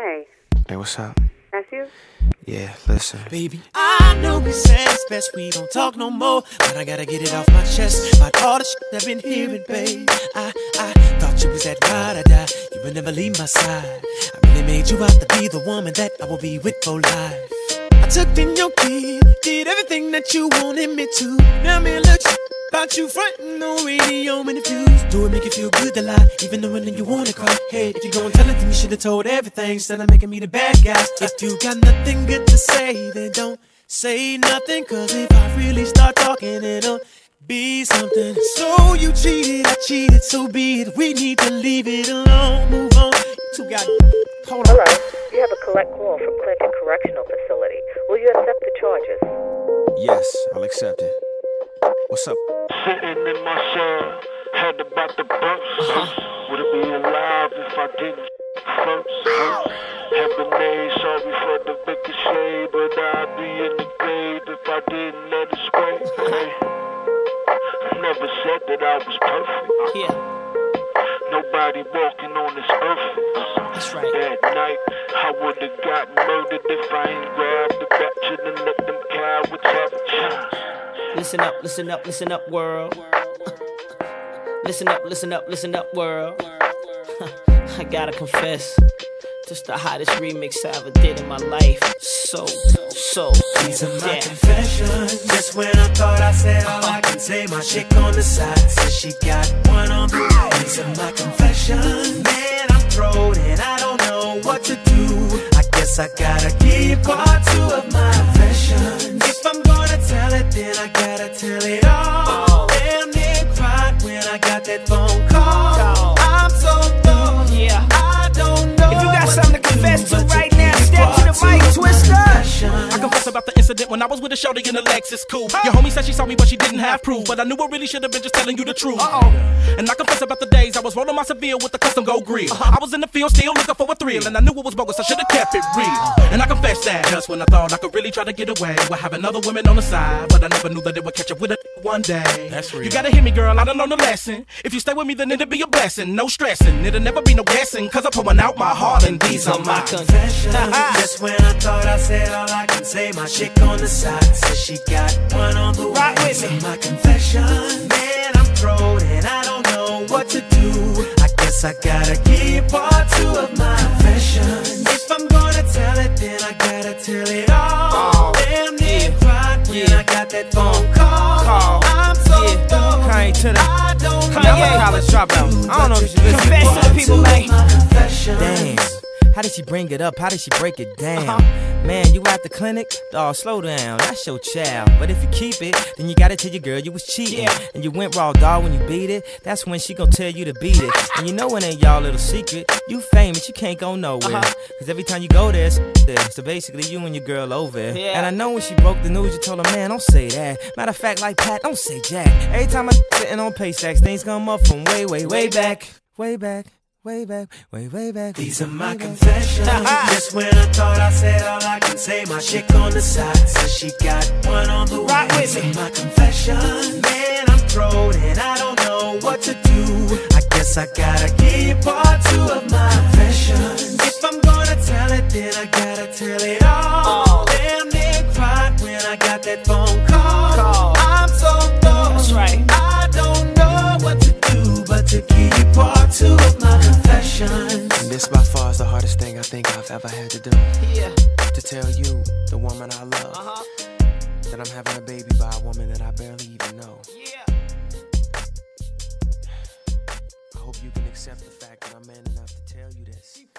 Hey. Hey, what's up? That's you? Yeah, listen. Baby, I know we said it's best we don't talk no more, but I gotta get it off my chest about all the shit I've been hearing, babe. I thought you was that ride or die. You would never leave my side. I really made you out to be the woman that I will be with for life. I took in your kid, did everything that you wanted me to. Now me look about you frontin' on radio and the views. Do it make you feel good to lie, even though when you wanna cry. Hey, if you gon' tell it, then you should've told everything instead of making me the bad guy. If you got nothing good to say, then don't say nothing, cause if I really start talking, it'll be something. So you cheated, I cheated, so be it. We need to leave it alone, move on. You two got... Hold on. Hello. You have a collect call from Clinton Correctional Facility. Will you accept the charges? Yes, I'll accept it. What's up? Sitting in my cell, head about the burst. Would it be alive if I didn't first? Heaven A, sorry for the ricochet, but I'd be in the grave if I didn't let it spray. Never said that I was perfect. Yeah. Nobody walking on this earth. That's right. That night, I would've got murdered if I ain't grabbed the ratchet and let them cowards have a chance. Listen up, listen up, listen up, world. Listen up, listen up, listen up, world. I gotta confess, just the hottest remix I ever did in my life. So These are my confessions. Just when I thought I said all I can say, my chick on the side says she got one on the way. These are my confessions. Man, I'm thrown and I don't know what to do. I guess I gotta give part two of my confessions. If I'm gonna tell it, then I gotta tell it all. Damn near cried when I got that phone call. I'm so dumb. yeah. I don't know. If you got something to confess to but right to now, give step to the part mic, two of my Twister. confessions. I confess about the incident when I was with a shorty in the Lexus coupe. Your homie said she saw me but she didn't have proof, but I knew I really should have been just telling you the truth. And I confess about the days I was rolling my Seville with the custom gold grill. I was in the field still looking for a thrill, and I knew it was bogus, I should have kept it real. And I confess that just when I thought I could really try to get away with having other women on the side, but I never knew that it would catch up with a one day. That's real. You gotta hear me, girl, I done learned a lesson. If you stay with me, then it'll be a blessing. No stressing, it'll never be no guessing, cause I'm pouring out my heart and these are my confessions. Just when I thought I said all I can say, my chick on the side says she got one on the way. Right with me. My confession, man, I'm thrown and I don't know what to do. I guess I gotta give part two of my confessions. If I'm gonna tell it, then I gotta tell it all. Damn near cried when I got that phone call. I'm so dumb. Kanye to the I don't know. Kanye college dropout. I don't know if she listen. Confess to the people, man. Damn. How did she bring it up? How did she break it down? Man, you at the clinic? Dawg, slow down, that's your child. But if you keep it, then you gotta tell your girl you was cheating. And you went raw, dawg, when you beat it. That's when she gon' tell you to beat it. And you know it ain't y'all little secret. You famous, you can't go nowhere. Cause every time you go there, it's there. So basically you and your girl over. And I know when she broke the news, you told her, man, don't say that. Matter of fact, like Pat, don't say Jack. Every time I'm sitting on pay stacks, things come up from way back. Way back. Way back, way back. These are my confessions. Just when I thought I said all I can say, my chick on the side says she got one on the way. These are my confessions. Man, I'm thrown and I don't know what to do. I guess I gotta give part two of my confessions. If I'm gonna tell it, then I gotta tell it all. Damn near cried when I got that phone call. I'm so dumb. That's right. I don't know what to do but to give you part two of my confessions. And this by far is the hardest thing I think I've ever had to do. Yeah. To tell you, the woman I love, that I'm having a baby by a woman that I barely even know. Yeah. I hope you can accept the fact that I'm man enough to tell you this.